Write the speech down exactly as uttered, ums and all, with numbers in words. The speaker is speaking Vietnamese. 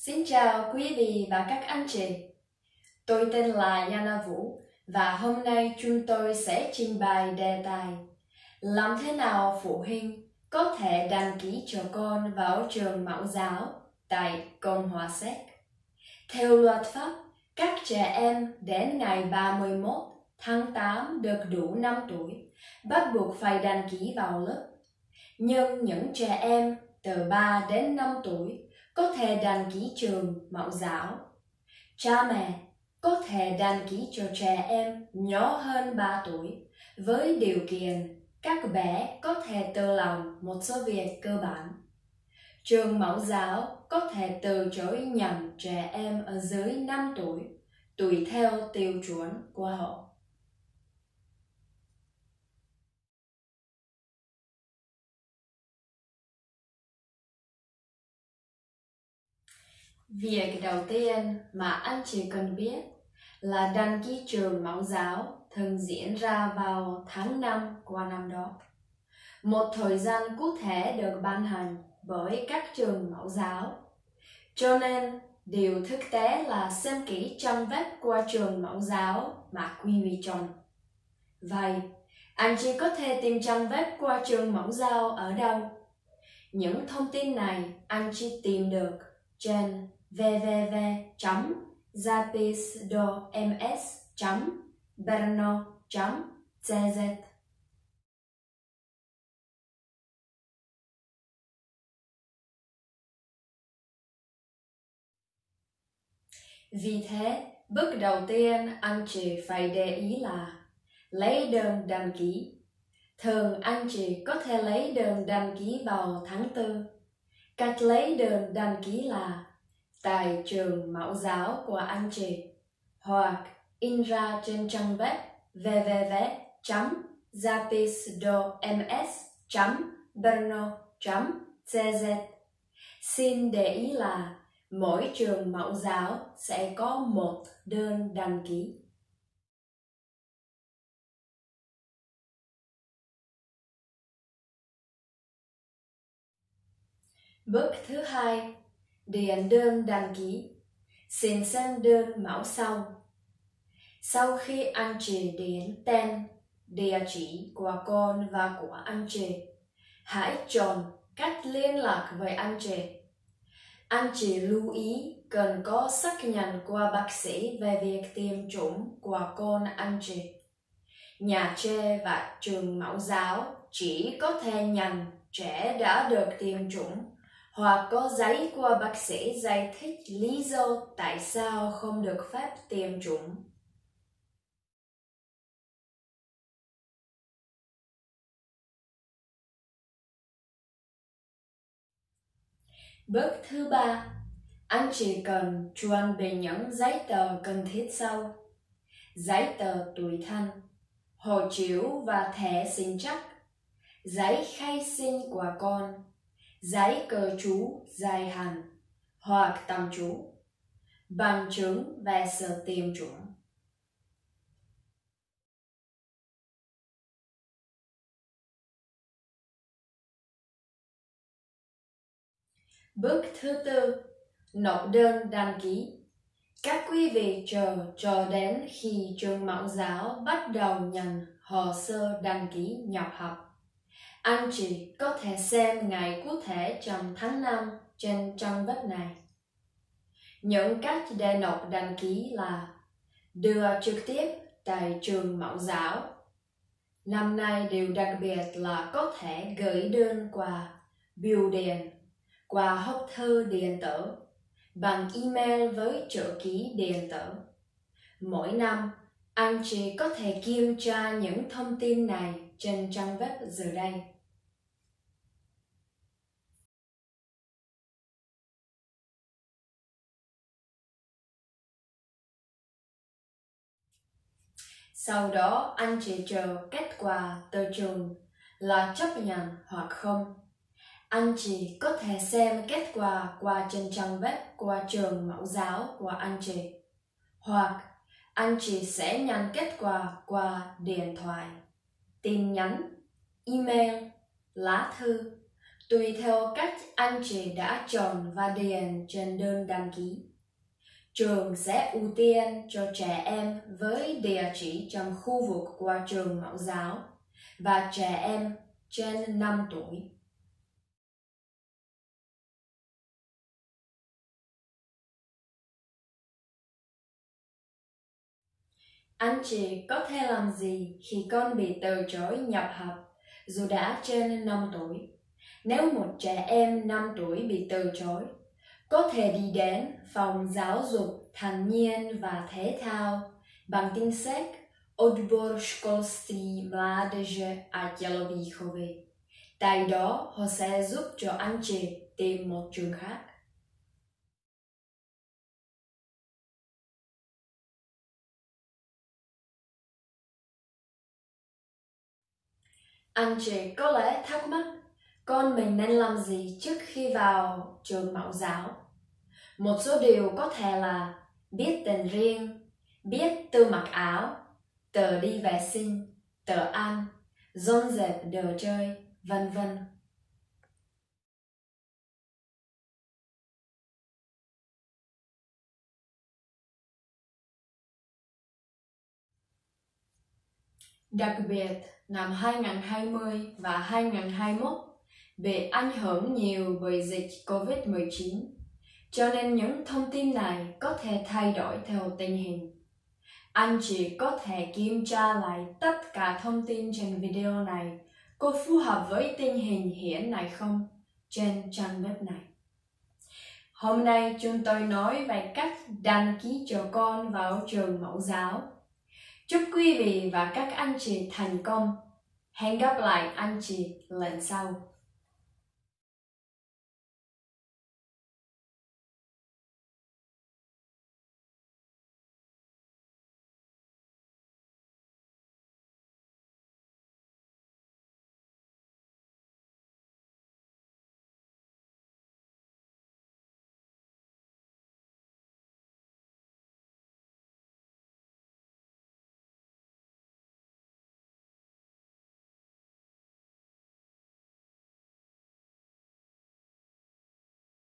Xin chào quý vị và các anh chị. Tôi tên là Yana Vũ và hôm nay chúng tôi sẽ trình bày đề tài làm thế nào phụ huynh có thể đăng ký cho con vào trường mẫu giáo tại Cộng hòa Séc. Theo luật pháp, các trẻ em đến ngày ba mươi mốt tháng tám được đủ năm tuổi bắt buộc phải đăng ký vào lớp. Nhưng những trẻ em từ ba đến năm tuổi có thể đăng ký trường mẫu giáo. Cha mẹ có thể đăng ký cho trẻ em nhỏ hơn ba tuổi với điều kiện các bé có thể tự làm một số việc cơ bản. Trường mẫu giáo có thể từ chối nhận trẻ em ở dưới năm tuổi, tùy theo tiêu chuẩn của họ. Việc đầu tiên mà anh chị cần biết là đăng ký trường mẫu giáo thường diễn ra vào tháng năm của năm đó. Một thời gian cụ thể được ban hành bởi các trường mẫu giáo. Cho nên, điều thực tế là xem kỹ trang web của trường mẫu giáo mà quý vị chọn. Vậy, anh chị có thể tìm trang web của trường mẫu giáo ở đâu? Những thông tin này anh chị tìm được trên w w w chấm zapisdoms chấm brno chấm c z. Vì thế, bước đầu tiên anh chị phải để ý là lấy đơn đăng ký. Thường anh chị có thể lấy đơn đăng ký vào tháng tư. Cách lấy đơn đăng ký là tại trường mẫu giáo của anh chị hoặc in ra trên trang web w w w chấm zapisdoms chấm brno chấm c z. Xin để ý là mỗi trường mẫu giáo sẽ có một đơn đăng ký. Bước thứ hai, điền đơn đăng ký. Xin xem đơn mẫu sau. Sau khi anh chị điền tên, địa chỉ của con và của anh chị, hãy chọn cách liên lạc với anh chị. Anh chị lưu ý cần có xác nhận của bác sĩ về việc tiêm chủng của con anh chị. Nhà trẻ và trường mẫu giáo chỉ có thể nhận trẻ đã được tiêm chủng hoặc có giấy của bác sĩ giải thích lý do tại sao không được phép tiêm chủng. Bước thứ ba, anh chị cần chuẩn bị những giấy tờ cần thiết sau. Giấy tờ tùy thân, hộ chiếu và thẻ sinh trắc, giấy khai sinh của con, giấy cư trú dài hạn hoặc tạm trú, bằng chứng về sự tiêm chủng. Bước thứ tư, nộp đơn đăng ký. Các quý vị chờ cho đến khi trường mẫu giáo bắt đầu nhận hồ sơ đăng ký nhập học. Anh chị có thể xem ngày cụ thể trong tháng năm trên trang web này. Những cách để nộp đăng ký là đưa trực tiếp tại trường mẫu giáo. Năm nay điều đặc biệt là có thể gửi đơn qua bưu điện, qua hộp thư điện tử, bằng email với chữ ký điện tử. Mỗi năm, anh chị có thể kiểm tra những thông tin này trên trang web dưới đây. Sau đó, anh chị chờ kết quả từ trường là chấp nhận hoặc không. Anh chị có thể xem kết quả qua trên trang web của trường mẫu giáo của anh chị. Hoặc anh chị sẽ nhận kết quả qua điện thoại, tin nhắn, email, lá thư, tùy theo cách anh chị đã chọn và điền trên đơn đăng ký. Trường sẽ ưu tiên cho trẻ em với địa chỉ trong khu vực của trường mẫu giáo và trẻ em trên năm tuổi. Anh chị có thể làm gì khi con bị từ chối nhập học dù đã trên năm tuổi? Nếu một trẻ em năm tuổi bị từ chối, có thể đi đến phòng giáo dục thanh niên và thể thao bằng tin sách Odbor školství, mládeže a tělovýchovy. Tại đó họ sẽ giúp cho anh chị tìm một trường khác. Anh chị có lẽ thắc mắc, con mình nên làm gì trước khi vào trường mẫu giáo? Một số điều có thể là biết tên riêng, biết tự mặc áo, tự đi vệ sinh, tự ăn, dọn dẹp đồ chơi, vân vân. Đặc biệt, năm hai không hai không và hai không hai mốt bị ảnh hưởng nhiều bởi dịch covid mười chín, cho nên những thông tin này có thể thay đổi theo tình hình. Anh chị có thể kiểm tra lại tất cả thông tin trên video này có phù hợp với tình hình hiện nay không trên trang web này. Hôm nay chúng tôi nói về cách đăng ký cho con vào trường mẫu giáo. Chúc quý vị và các anh chị thành công. Hẹn gặp lại anh chị lần sau.